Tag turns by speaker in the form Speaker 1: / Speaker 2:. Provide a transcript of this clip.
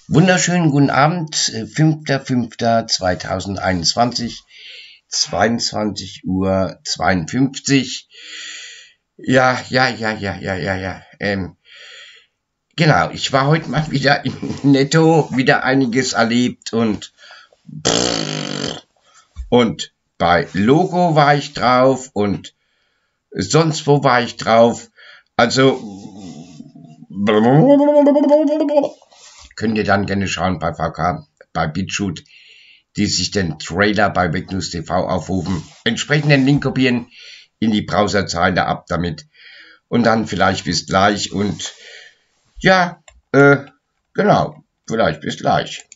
Speaker 1: Wunderschönen guten Abend, 5.5.2021, 22:52 Uhr. Ja. Genau, ich war heute mal wieder im Netto, wieder einiges erlebt und bei Logo war ich drauf und sonst wo war ich drauf. Also könnt ihr dann gerne schauen bei VK, bei BitChute, die sich den Trailer bei Wegnews TV aufrufen, entsprechenden Link kopieren, in die Browserzeile ab damit und dann vielleicht bis gleich und ja, genau, vielleicht bis gleich.